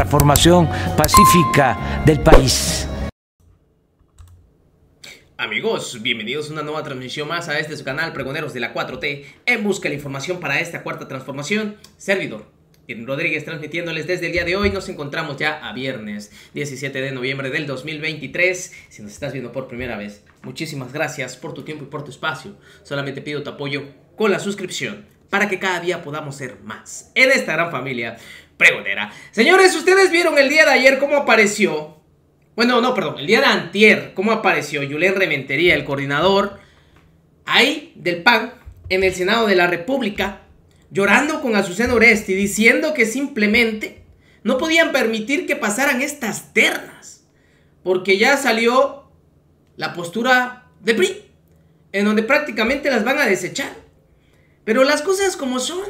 transformación pacífica del país. Amigos, bienvenidos a una nueva transmisión más a este su canal Pregoneros de la 4T, en busca de la información para esta cuarta transformación. Servidor Irving Rodríguez transmitiéndoles desde el día de hoy. Nos encontramos ya a viernes 17 de noviembre del 2023. Si nos estás viendo por primera vez, muchísimas gracias por tu tiempo y por tu espacio. Solamente pido tu apoyo con la suscripción para que cada día podamos ser más en esta gran familia pregonera. Señores, ustedes vieron el día de ayer cómo apareció... Bueno, no, perdón, el día de antier, cómo apareció Julen Rementería, el coordinador ahí del PAN, en el Senado de la República, llorando con Azucena Oresti, diciendo que simplemente no podían permitir que pasaran estas ternas, porque ya salió la postura de PRI, en donde prácticamente las van a desechar. Pero las cosas como son.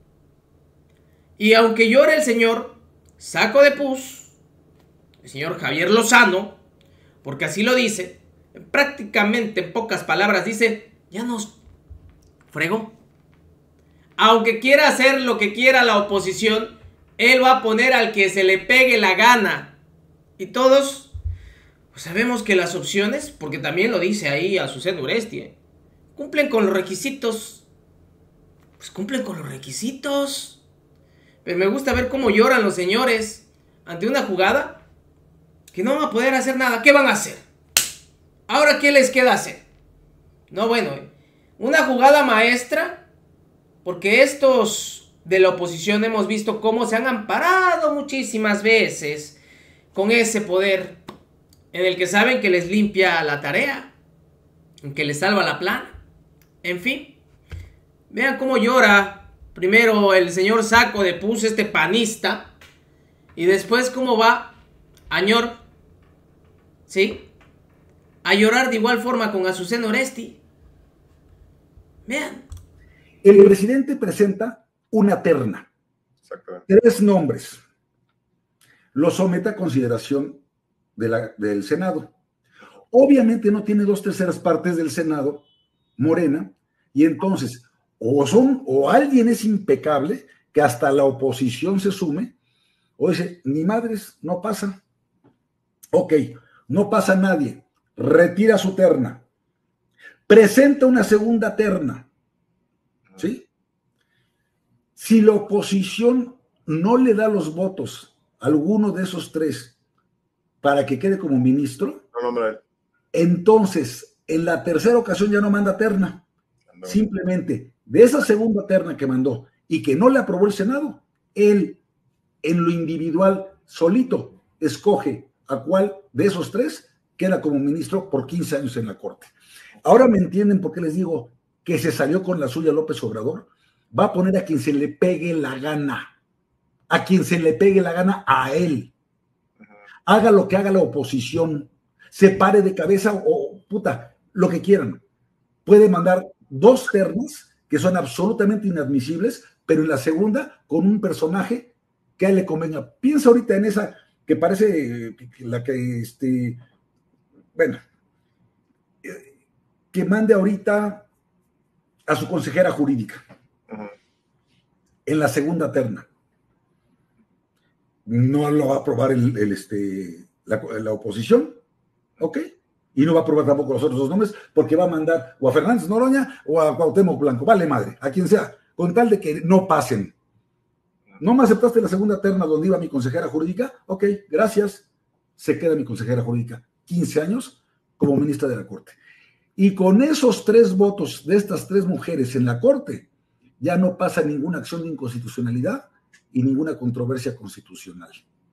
Y aunque llore el señor Saco de Pus, el señor Javier Lozano, porque así lo dice, prácticamente en pocas palabras dice, ya nos fregó. Aunque quiera hacer lo que quiera la oposición, él va a poner al que se le pegue la gana. Y todos pues sabemos que las opciones, porque también lo dice ahí Azucena Oresti, cumplen con los requisitos. Pues cumplen con los requisitos. Pero me gusta ver cómo lloran los señores ante una jugada que no van a poder hacer nada. ¿Qué van a hacer? ¿Ahora qué les queda hacer? No, bueno, una jugada maestra, porque estos de la oposición hemos visto cómo se han amparado muchísimas veces con ese poder en el que saben que les limpia la tarea, en que les salva la plana. En fin, vean cómo llora primero el señor Saco de Pus, este panista, y después cómo va Añor, ¿sí?, a llorar de igual forma con Azucena Oresti. Vean. El presidente presenta una terna. 3 nombres. Lo somete a consideración del Senado. Obviamente no tiene 2/3 partes del Senado, Morena, y entonces o alguien es impecable, que hasta la oposición se sume, o dice, ni madres, no pasa. Ok, no pasa nadie, retira su terna, presenta una segunda terna, ¿sí? Si la oposición no le da los votos a alguno de esos 3 para que quede como ministro, entonces en la tercera ocasión ya no manda terna. Simplemente de esa segunda terna que mandó y que no le aprobó el Senado, él en lo individual solito escoge a cuál de esos 3 queda como ministro por 15 años en la Corte. Ahora me entienden por qué les digo que se salió con la suya López Obrador. Va a poner a quien se le pegue la gana, a quien se le pegue la gana a él. Haga lo que haga la oposición, se pare de cabeza o puta, lo que quieran. Puede mandar 2 ternas que son absolutamente inadmisibles, pero en la segunda con un personaje que a él le convenga. Piensa ahorita en esa que parece la que, bueno, que mande ahorita a su consejera jurídica en la segunda terna. No lo va a aprobar la oposición, ¿ok? Y no va a aprobar tampoco los otros 2 nombres, porque va a mandar o a Fernández Noroña o a Cuauhtémoc Blanco, vale madre, a quien sea, con tal de que no pasen. ¿No me aceptaste la segunda terna donde iba mi consejera jurídica? Ok, gracias. Se queda mi consejera jurídica 15 años como ministra de la Corte. Y con esos 3 votos de estas 3 mujeres en la Corte, ya no pasa ninguna acción de inconstitucionalidad y ninguna controversia constitucional.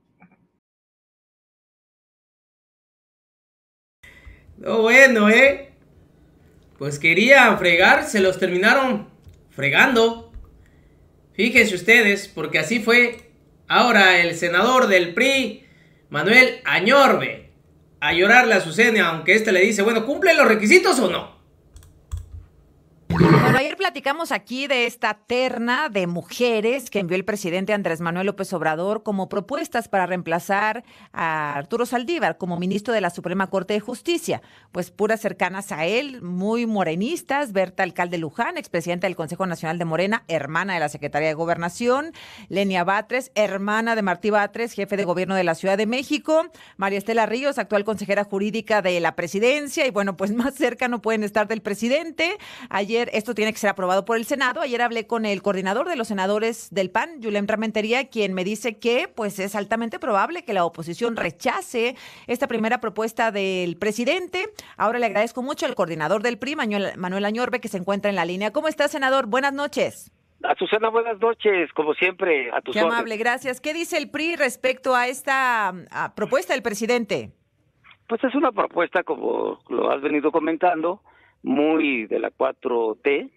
No, bueno, pues querían fregar, se los terminaron fregando. Fíjense ustedes, porque así fue. Ahora el senador del PRI, Manuel Añorbe, a llorarle a Azucena, aunque le dice, bueno, ¿cumplen los requisitos o no? Bueno, ayer platicamos aquí de esta terna de mujeres que envió el presidente Andrés Manuel López Obrador como propuestas para reemplazar a Arturo Saldívar como ministro de la Suprema Corte de Justicia. Pues puras cercanas a él, muy morenistas: Berta Alcalde Luján, expresidenta del Consejo Nacional de Morena, hermana de la Secretaría de Gobernación; Lenia Batres, hermana de Martí Batres, jefe de gobierno de la Ciudad de México; María Estela Ríos, actual consejera jurídica de la presidencia, y bueno, pues más cerca no pueden estar del presidente. Ayer, esto tiene que ser aprobado por el Senado. Ayer hablé con el coordinador de los senadores del PAN, Yulem Rementería, quien me dice que pues es altamente probable que la oposición rechace esta primera propuesta del presidente. Ahora le agradezco mucho al coordinador del PRI, Manuel Añorbe, que se encuentra en la línea. ¿Cómo está, senador? Buenas noches. Azucena, buenas noches, como siempre, a tus Qué órdenes. amable, gracias. ¿Qué dice el PRI respecto a esta propuesta del presidente? Pues es una propuesta, como lo has venido comentando, muy de la 4T,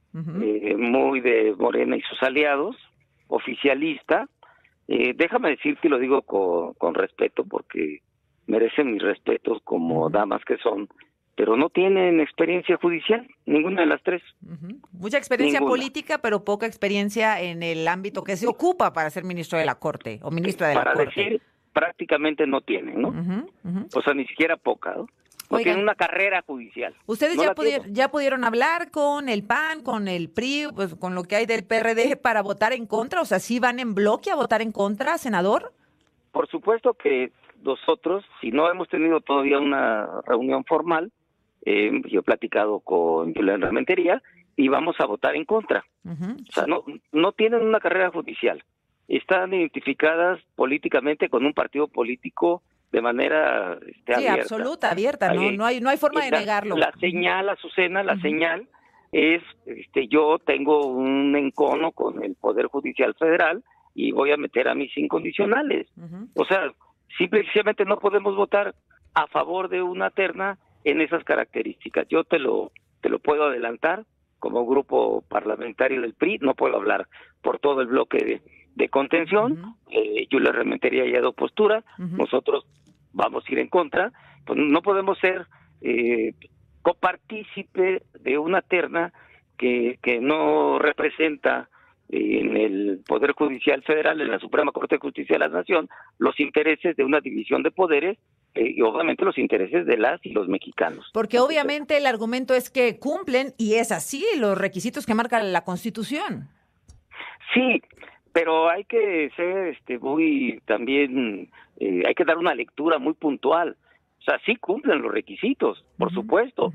muy de Morena y sus aliados, oficialista. Déjame decir que lo digo con respeto, porque merecen mis respetos como damas que son, pero no tienen experiencia judicial, ninguna de las tres. Mucha experiencia Ninguna. política, pero poca experiencia en el ámbito que se ocupa para ser ministro de la Corte o ministra de la Para Corte. decir, prácticamente no tienen, ¿no? O sea, ni siquiera poca, ¿no? No Oigan, tienen una carrera judicial. ¿Ustedes No ya pudieron hablar con el PAN, con el PRI, pues, con lo que hay del PRD para votar en contra? O sea, ¿sí van en bloque a votar en contra, senador? Por supuesto que nosotros, si no hemos tenido todavía una reunión formal, yo he platicado con Julián Rementería y vamos a votar en contra. O sea, no tienen una carrera judicial. Están identificadas políticamente con un partido político de manera Sí, abierta. absoluta, abierta, no hay forma de negarlo. La señal, Azucena, la señal es, yo tengo un encono con el Poder Judicial Federal y voy a meter a mis incondicionales. O sea, simplemente no podemos votar a favor de una terna en esas características. Yo te lo puedo adelantar, como grupo parlamentario del PRI, no puedo hablar por todo el bloque de contención. Yo le Rementería ya dado postura, nosotros vamos a ir en contra, pues no podemos ser copartícipe de una terna que no representa en el Poder Judicial Federal, en la Suprema Corte de Justicia de la Nación, los intereses de una división de poderes y obviamente los intereses de las y los mexicanos. Porque obviamente el argumento es que cumplen, y es así, los requisitos que marca la Constitución. Sí, pero hay que ser muy también, hay que dar una lectura muy puntual. O sea, sí cumplen los requisitos, por supuesto.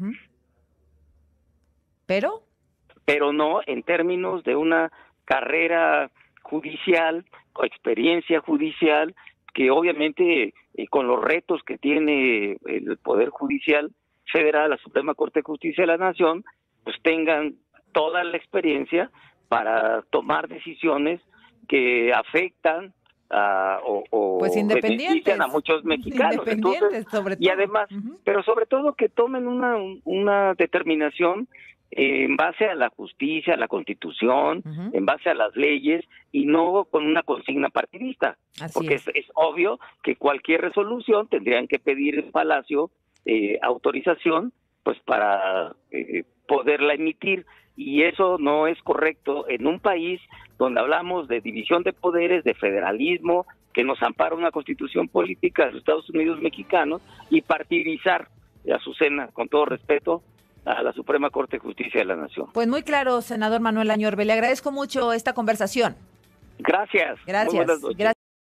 Pero no en términos de una carrera judicial o experiencia judicial que obviamente con los retos que tiene el Poder Judicial Federal, la Suprema Corte de Justicia de la Nación, pues tengan toda la experiencia para tomar decisiones que afectan o pues benefician a muchos mexicanos. Entonces, sobre todo. Y además, pero sobre todo que tomen una determinación en base a la justicia, a la Constitución, en base a las leyes y no con una consigna partidista. Porque es obvio que cualquier resolución tendrían que pedir en Palacio autorización pues para poderla emitir, y eso no es correcto en un país donde hablamos de división de poderes, de federalismo, que nos ampara una constitución política de los Estados Unidos mexicanos, y partidizar, Azucena, con todo respeto, a la Suprema Corte de Justicia de la Nación. Pues muy claro, senador Manuel Añorbe, le agradezco mucho esta conversación. Gracias. Gracias. Muy buenas noches.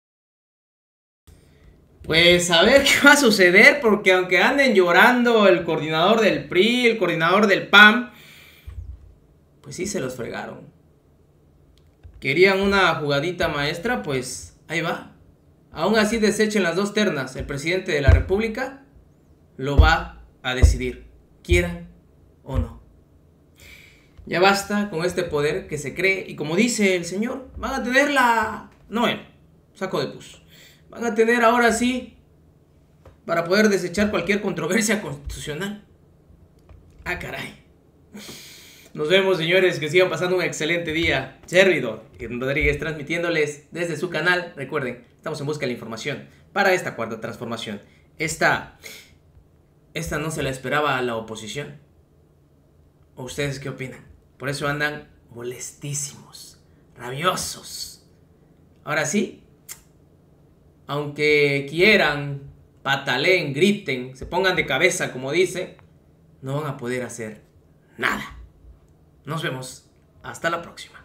Pues a ver qué va a suceder, porque aunque anden llorando el coordinador del PRI, el coordinador del PAN, pues sí se los fregaron. Querían una jugadita maestra, pues ahí va. Aún así desechen las dos ternas, el presidente de la República lo va a decidir, quieran o no. Ya basta con este poder que se cree, y como dice el señor, van a tener saco de pus. Van a tener ahora sí para poder desechar cualquier controversia constitucional. Ah, caray. Nos vemos, señores, que sigan pasando un excelente día. Servidor Irving Rodríguez transmitiéndoles desde su canal. Recuerden, estamos en busca de la información para esta cuarta transformación. Esta no se la esperaba a la oposición. ¿O ustedes qué opinan? Por eso andan molestísimos, rabiosos. Ahora sí, aunque quieran, pataleen, griten, se pongan de cabeza, como dice, no van a poder hacer nada. Nos vemos. Hasta la próxima.